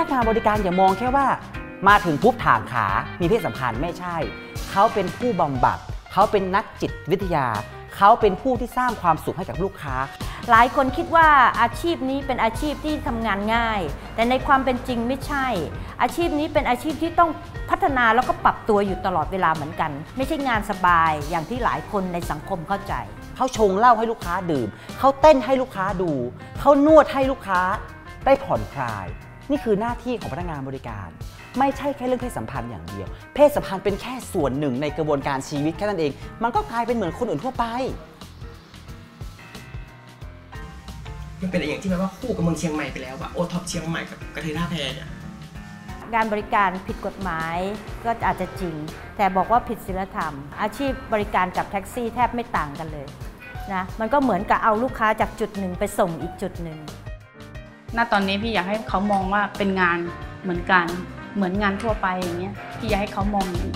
กงานบริการอย่ามองแค่ว่ามาถึงปุ๊บถางขามีเพศสัมพันธ์ไม่ใช่เขาเป็นผู้บำบัดเขาเป็นนักจิตวิทยาเขาเป็นผู้ที่สร้างความสุขให้กับลูกค้าหลายคนคิดว่าอาชีพนี้เป็นอาชีพที่ทำงานง่ายแต่ในความเป็นจริงไม่ใช่อาชีพนี้เป็นอาชีพที่ต้องพัฒนาแล้วก็ปรับตัวอยู่ตลอดเวลาเหมือนกันไม่ใช่งานสบายอย่างที่หลายคนในสังคมเข้าใจเขาชงเหล้าให้ลูกค้าดื่มเขาเต้นให้ลูกค้าดูเขานวดให้ลูกค้าได้ผ่อนคลายนี่คือหน้าที่ของพนักงานบริการไม่ใช่แค่เรื่องเพศสัมพันธ์อย่างเดียวเพศสัมพันธ์เป็นแค่ส่วนหนึ่งในกระบวนการชีวิตแค่นั้นเองมันก็กลายเป็นเหมือนคนอื่นทั่วไปมันเป็นอย่างที่แบบว่าคู่กับเมืองเชียงใหม่ไปแล้วว่าโอท็อปเชียงใหม่กับกระเทยท่าแพเนี่ยงานบริการผิดกฎหมายก็อาจจะจริงแต่บอกว่าผิดศีลธรรมอาชีพบริการกับแท็กซี่แทบไม่ต่างกันเลยนะมันก็เหมือนกับเอาลูกค้าจากจุดหนึ่งไปส่งอีกจุดหนึ่งณตอนนี้พี่อยากให้เขามองว่าเป็นงานเหมือนกันเหมือนงานทั่วไปอย่างเงี้ยพี่อยากให้เขามองอย่างนี้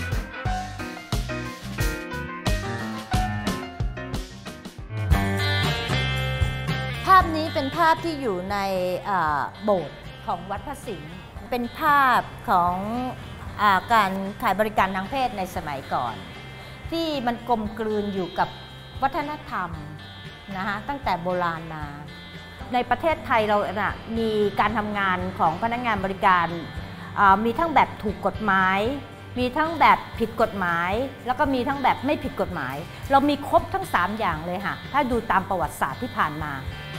ภาพนี้เป็นภาพที่อยู่ในโบสถ์ของวัดพระสิงห์เป็นภาพของการขายบริการทางเพศในสมัยก่อนที่มันกลมกลืนอยู่กับวัฒนธรรมนะคะตั้งแต่โบราณมาในประเทศไทยเรามีการทำงานของพนักงานบริการมีทั้งแบบถูกกฎหมายมีทั้งแบบผิดกฎหมายแล้วก็มีทั้งแบบไม่ผิดกฎหมายเรามีครบทั้ง3อย่างเลยค่ะถ้าดูตามประวัติศาสตร์ที่ผ่านมา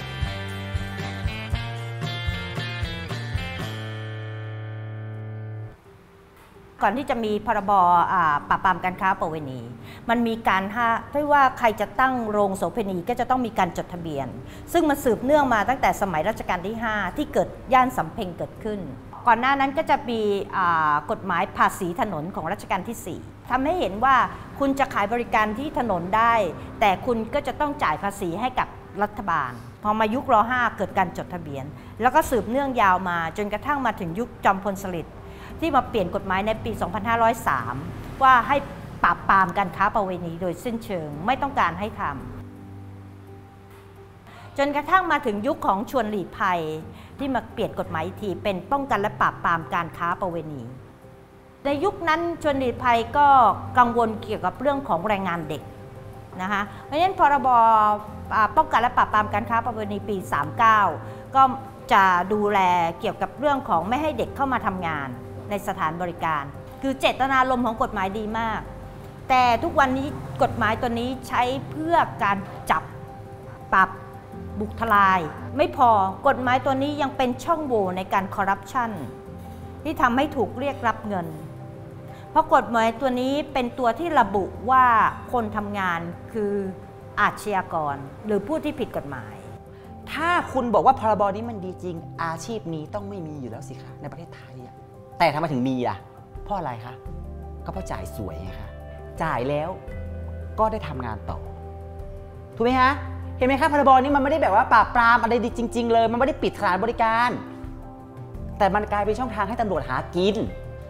ก่อนที่จะมีพรบปราบปรามการค้าประเวณีมันมีการที่ว่าใครจะตั้งโรงโสเภณีก็จะต้องมีการจดทะเบียนซึ่งมันสืบเนื่องมาตั้งแต่สมัยรัชกาลที่5ที่เกิดย่านสำเพ็งเกิดขึ้นก่อนหน้านั้นก็จะมีกฎหมายภาษีถนนของรัชกาลที่4ทำให้เห็นว่าคุณจะขายบริการที่ถนนได้แต่คุณก็จะต้องจ่ายภาษีให้กับรัฐบาลพอมายุคร.5 เกิดการจดทะเบียนแล้วก็สืบเนื่องยาวมาจนกระทั่งมาถึงยุคจอมพลสฤษดิ์ที่มาเปลี่ยนกฎหมายในปี 2503 ว่าให้ปราบปรามการค้าประเวณีโดยสิ้นเชิงไม่ต้องการให้ทำจนกระทั่งมาถึงยุคของชวนหลีกภัยที่มาเปลี่ยนกฎหมายอีกทีเป็นป้องกันและปราบปรามการค้าประเวณีในยุคนั้นชวนหลีกภัยก็กังวลเกี่ยวกับเรื่องของแรงงานเด็กนะคะเพราะฉะนั้นพรบป้องกันและปราบปรามการค้าประเวณีปี 39 ก็จะดูแลเกี่ยวกับเรื่องของไม่ให้เด็กเข้ามาทำงานในสถานบริการคือเจตนารมณ์ของกฎหมายดีมากแต่ทุกวันนี้กฎหมายตัวนี้ใช้เพื่อการจับปรับบุกทลายไม่พอกฎหมายตัวนี้ยังเป็นช่องโหว่ในการคอร์รัปชันที่ทำให้ถูกเรียกรับเงินเพราะกฎหมายตัวนี้เป็นตัวที่ระบุว่าคนทำงานคืออาชญากรหรือผู้ที่ผิดกฎหมายถ้าคุณบอกว่าพรบนี้มันดีจริงอาชีพนี้ต้องไม่มีอยู่แล้วสิคะในประเทศไทยแต่ทำไมถึงมีล่ะเพราะอะไรคะก็เพราะจ่ายสวยไงคะจ่ายแล้วก็ได้ทำงานต่อถูกไหมคะเห็นไหมคะพรบนี้มันไม่ได้แบบว่าปราบปรามอะไรดีจริงๆเลยมันไม่ได้ปิดสถานบริการแต่มันกลายเป็นช่องทางให้ตำรวจหากิน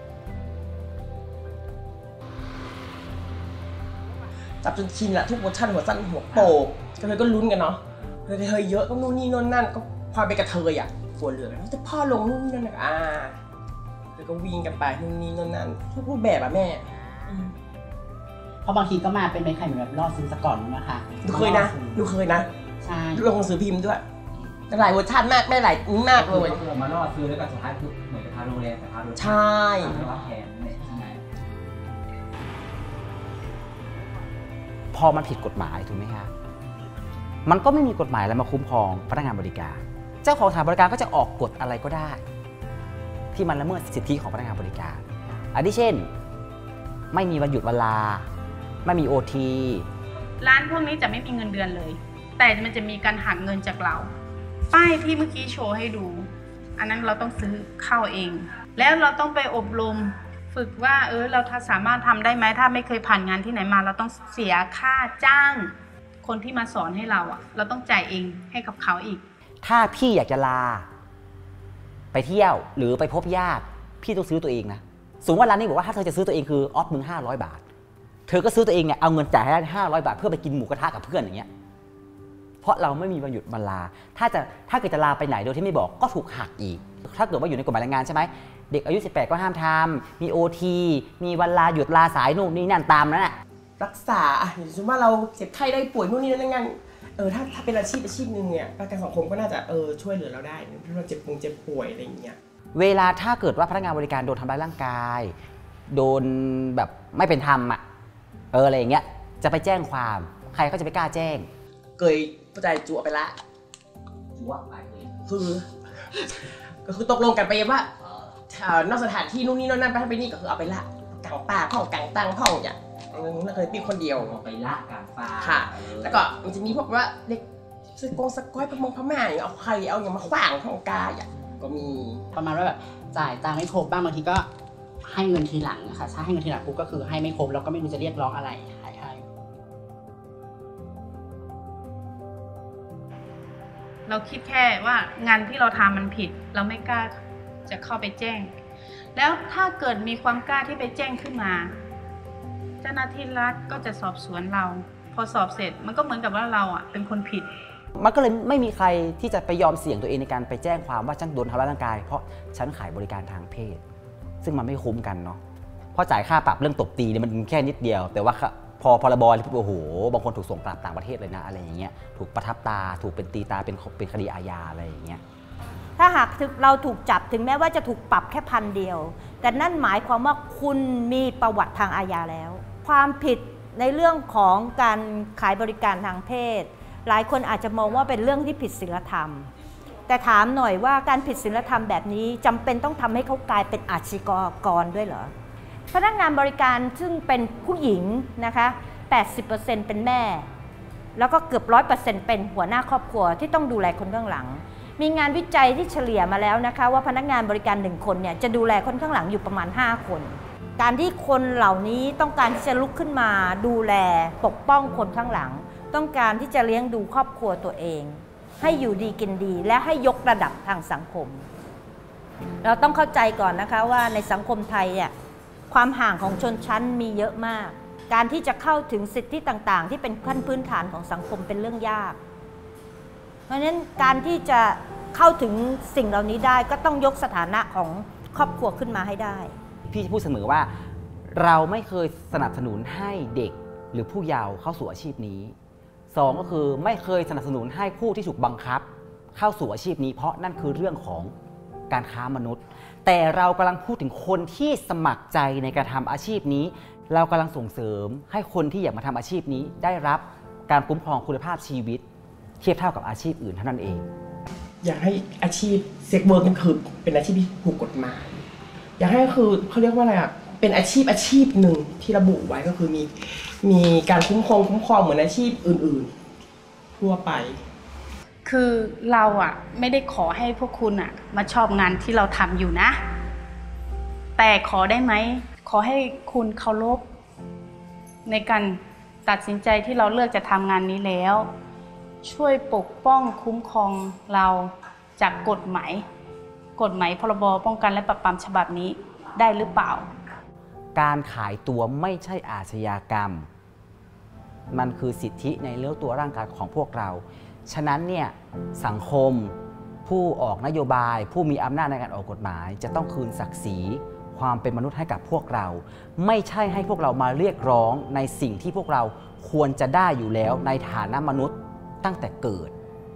จับจนชินละทุกเวอร์ชันหัวสั้นหัวโปกกระเทยก็ลุ้นกันเนาะกระเทยเยอะก็นู่นนี่นู่นนั่นก็ความเป็นกระเทยตัวเหลืองจะพ่อลงนู่นนั่นแล้วก็วิ่งกันไปนู่นนี่นู่นนั่นทุกรูปแบบแม่เพราะบางทีก็มาเป็นใครเหมือนแบบล่อซื้อซะก่อนนะคะดูเคยนะใช่ลงหนังสือพิมพ์ด้วยหลายเวอร์ชันมากแม่หลายมากเลยมาล่อซื้อแล้วก็สุดท้ายคือเหมือนกับพาโรงแรมแต่พาโรงแรมใช่รับแทนเนี่ยใช่ไหมพอมันผิดกฎหมายถูกไหมคะมันก็ไม่มีกฎหมายอะไรมาคุ้มครองพนักงานบริการเจ้าของสถานบริการก็จะออกกฎอะไรก็ได้ที่มันละเมิดสิทธิของพนักงานบริการอาทิเช่นไม่มีวันหยุดเวลาไม่มี OT ร้านพวกนี้จะไม่มีเงินเดือนเลยแต่มันจะมีการหักเงินจากเราป้ายที่เมื่อกี้โชว์ให้ดูอันนั้นเราต้องซื้อเข้าเองแล้วเราต้องไปอบรมฝึกว่าเราสามารถทำได้ไหมถ้าไม่เคยผ่านงานที่ไหนมาเราต้องเสียค่าจ้างคนที่มาสอนให้เราเราต้องจ่ายเองให้กับเขาอีกถ้าพี่อยากจะลาไปเที่ยวหรือไปพบญาติพี่ต้องซื้อตัวเองนะสมมติว่าร้านนี้บอกว่าถ้าเธอจะซื้อตัวเองคือออฟมึง500 บาทเธอก็ซื้อตัวเองเนี่ยเอาเงินจ่ายให้ได้500 บาทเพื่อไปกินหมูกระทะกับเพื่อนอย่างเงี้ยเพราะเราไม่มีวันหยุดวันลาถ้าเกิดจะลาไปไหนโดยที่ไม่บอกก็ถูกหักอีกถ้าเกิดว่าอยู่ในกฎหมายแรงงานใช่ไหมเด็กอายุ18ก็ห้ามทำมี OT มีวันลาหยุดลาสายนู่นนี่นั่นตามนั้นแหละรักษาอย่างสมมติว่าเราเจ็บไข้ได้ป่วยนู่นนี่นั่นงั้นถ้าเป็นอาชีพหนึ่งเนี่ยประกันสังคมก็น่าจะช่วยเหลือเราได้ถ้าเราเจ็บป่วยอะไรอย่างเงี้ยเวลาถ้าเกิดว่าพนักงานบริการโดนทำร้ายร่างกายโดนแบบไม่เป็นธรรมอะไรอย่างเงี้ยจะไปแจ้งความใครก็จะไปกล้าแจ้งเคยผู้ใจจั่วไปละจั่วไปเลยก็คือตกลงกันไปว่านอกสถานที่นู่นนี่นั่นไปนี่ก็คือเอาไปละกางป่าพ่องกางตั้งพ่องอย่างนั่นเคยปีคนเดียวไปละกางป่าค่ะแล้วก็มันจะมีพวกว่าเด็กสก้อยพมงพม่าอย่างเอาใครเอาอย่างมาขวางของกาอย่างก็มีประมาณว่าแบบจ่ายตังค์ไม่ครบบ้างบางทีก็ให้เงินทีหลังนะคะถ้าให้เงินทีหลังปุ๊บก็คือให้ไม่ครบแล้วก็ไม่รู้จะเรียกร้องอะไรให้เราคิดแค่ว่างานที่เราทำมันผิดเราไม่กล้าจะเข้าไปแจ้งแล้วถ้าเกิดมีความกล้าที่ไปแจ้งขึ้นมาเจ้าหน้าที่รัฐก็จะสอบสวนเราพอสอบเสร็จมันก็เหมือนกับว่าเราเป็นคนผิดมันก็เลยไม่มีใครที่จะไปยอมเสี่ยงตัวเองในการไปแจ้งความว่าฉันโดนทำร้ายร่างกายเพราะฉันขายบริการทางเพศซึ่งมันไม่คุ้มกันเนาะเพราะจ่ายค่าปรับเรื่องตบตีเนี่ยมันแค่นิดเดียวแต่ว่าพอพรบโอ้โหบางคนถูกส่งกลับต่างประเทศเลยนะอะไรอย่างเงี้ยถูกประทับตาถูกเป็นตีตาเป็นคดีอาญาอะไรอย่างเงี้ยถ้าหากเราถูกจับถึงแม้ว่าจะถูกปรับแค่1,000 เดียวแต่นั่นหมายความว่าคุณมีประวัติทางอาญาแล้วความผิดในเรื่องของการขายบริการทางเพศหลายคนอาจจะมองว่าเป็นเรื่องที่ผิดศีลธรรมแต่ถามหน่อยว่าการผิดศีลธรรมแบบนี้จำเป็นต้องทำให้เขากลายเป็นอาชญากรด้วยเหรอพนักงานบริการซึ่งเป็นผู้หญิงนะคะ 80% เป็นแม่แล้วก็เกือบ 100% เป็นหัวหน้าครอบครัวที่ต้องดูแลคนข้างหลังมีงานวิจัยที่เฉลี่ยมาแล้วนะคะว่าพนักงานบริการ1คนเนี่ยจะดูแลคนข้างหลังอยู่ประมาณ5คนการที่คนเหล่านี้ต้องการที่จะลุกขึ้นมาดูแลปกป้องคนข้างหลังต้องการที่จะเลี้ยงดูครอบครัวตัวเองให้อยู่ดีกินดีและให้ยกระดับทางสังคมเราต้องเข้าใจก่อนนะคะว่าในสังคมไทยความห่างของชนชั้นมีเยอะมากการที่จะเข้าถึงสิทธิต่างๆที่เป็นขั้นพื้นฐานของสังคมเป็นเรื่องยากเพราะฉะนั้นการที่จะเข้าถึงสิ่งเหล่านี้ได้ก็ต้องยกสถานะของครอบครัวขึ้นมาให้ได้พี่พูดเสมอว่าเราไม่เคยสนับสนุนให้เด็กหรือผู้เยาว์เข้าสู่อาชีพนี้2ก็คือไม่เคยสนับสนุนให้ผู้ที่ถูกบังคับเข้าสู่อาชีพนี้เพราะนั่นคือเรื่องของการค้ามนุษย์แต่เรากำลังพูดถึงคนที่สมัครใจในการทำอาชีพนี้เรากำลังส่งเสริมให้คนที่อยากมาทำอาชีพนี้ได้รับการคุ้มครองคุณภาพชีวิตเทียบเท่ากับอาชีพอื่นเท่านั้นเองอยากให้อาชีพเซ็กเวิร์กนี่คือเป็นอาชีพที่ถูกกฎหมายอยากให้คือเขาเรียกว่าอะไรเป็นอาชีพหนึ่งที่ระบุไว้ก็คือมีการคุ้มครองเหมือนอาชีพอื่นๆทั่วไปคือเราไม่ได้ขอให้พวกคุณมาชอบงานที่เราทำอยู่นะแต่ขอได้ไหมขอให้คุณเคารพในการตัดสินใจที่เราเลือกจะทำงานนี้แล้วช่วยปกป้องคุ้มครองเราจากกฎหมายพรบป้องกันและปราบปรามฉบับนี้ได้หรือเปล่าการขายตัวไม่ใช่อาชญากรรมมันคือสิทธิในเรื่องตัวร่างกายของพวกเราฉะนั้นเนี่ยสังคมผู้ออกนโยบายผู้มีอำนาจในการออกกฎหมายจะต้องคืนศักดิ์ศรีความเป็นมนุษย์ให้กับพวกเราไม่ใช่ให้พวกเรามาเรียกร้องในสิ่งที่พวกเราควรจะได้อยู่แล้วในฐานะมนุษย์ตั้งแต่เกิด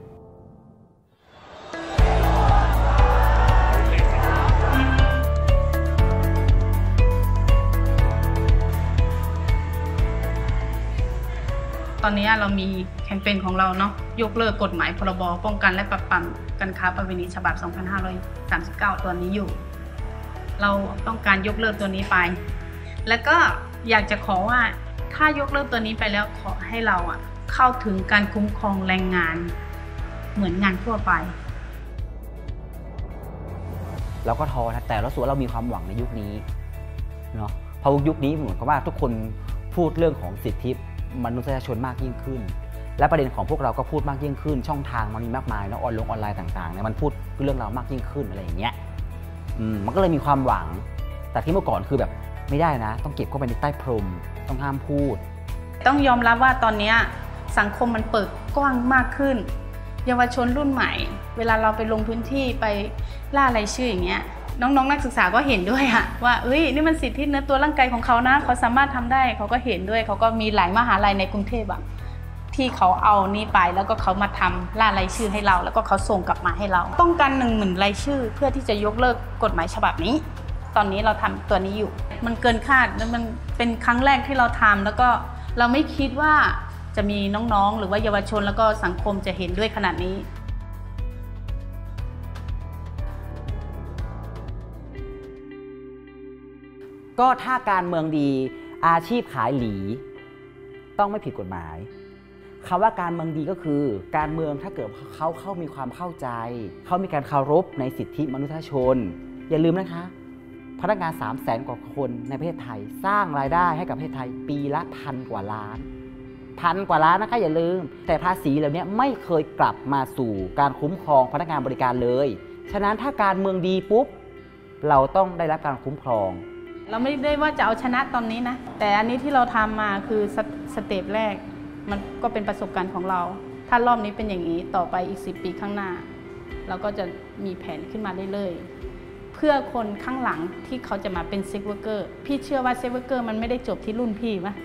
ตอนนี้เรามีแคมเปญของเราเนาะยกเลิกกฎหมายพรบป้องกันและปราบปรามการค้าประเวณีฉบับ 2539 ตัวนี้อยู่เราต้องการยกเลิกตัวนี้ไปแล้วก็อยากจะขอว่าถ้ายกเลิกตัวนี้ไปแล้วขอให้เราเข้าถึงการคุ้มครองแรงงานเหมือนงานทั่วไปเราก็ท้อนะแต่เราสูเรามีความหวังในยุคนี้เนาะเพราะยุคนี้เหมือนกับว่าทุกคนพูดเรื่องของสิทธิมนุษยชนมากยิ่งขึ้นและประเด็นของพวกเราก็พูดมากยิ่งขึ้นช่องทางมันมีมากมายนะออนไลน์ต่างๆเนี่ยมันพูดเรื่องเรามากยิ่งขึ้นอะไรอย่างเงี้ยมันก็เลยมีความหวังแต่ที่เมื่อก่อนคือแบบไม่ได้นะต้องเก็บเข้าไปในใต้พรมต้องห้ามพูดต้องยอมรับว่าตอนนี้สังคมมันเปิดกว้างมากขึ้นเยาวชนรุ่นใหม่เวลาเราไปลงพื้นที่ไปล่ารายชื่ออย่างเงี้ยน้องๆนักศึกษาก็เห็นด้วยอะว่าเอ้ยนี่มันสิทธิเนื้อตัวร่างกายของเขานะเขาสามารถทำได้เขาก็เห็นด้วยเขาก็มีหลายมหาลัยในกรุงเทพอะที่เขาเอานี่ไปแล้วก็เขามาทำล่ารายชื่อให้เราแล้วก็เขาส่งกลับมาให้เราต้องการ10,000รายชื่อเพื่อที่จะยกเลิกกฎหมายฉบับนี้ตอนนี้เราทำตัวนี้อยู่มันเกินคาดแล้วมันเป็นครั้งแรกที่เราทำแล้วก็เราไม่คิดว่าจะมีน้องๆหรือว่าเยาวชนแล้วก็สังคมจะเห็นด้วยขนาดนี้ก็ถ้าการเมืองดีอาชีพขายหลีต้องไม่ผิดกฎหมายคำว่าการเมืองดีก็คือการเมืองถ้าเกิดเขามีความเข้าใจเขามีการเคารพในสิทธิมนุษยชนอย่าลืมนะคะพนักงาน 300,000 กว่าคนในประเทศไทยสร้างรายได้ให้กับประเทศไทยปีละ1,000 กว่าล้าน1,000 กว่าล้านนะคะอย่าลืมแต่ภาษีเหล่านี้ไม่เคยกลับมาสู่การคุ้มครองพนักงานบริการเลยฉะนั้นถ้าการเมืองดีปุ๊บเราต้องได้รับการคุ้มครองเราไม่ได้ว่าจะเอาชนะตอนนี้นะแต่อันนี้ที่เราทำมาคือสเต็ปแรกมันก็เป็นประสบการณ์ของเราถ้ารอบนี้เป็นอย่างนี้ต่อไปอีก10 ปีข้างหน้าเราก็จะมีแผนขึ้นมาเรื่อยๆเพื่อคนข้างหลังที่เขาจะมาเป็นเซ็กเวอร์เกอร์พี่เชื่อว่าเซ็กเวอร์เกอร์มันไม่ได้จบที่รุ่นพี่มั้ย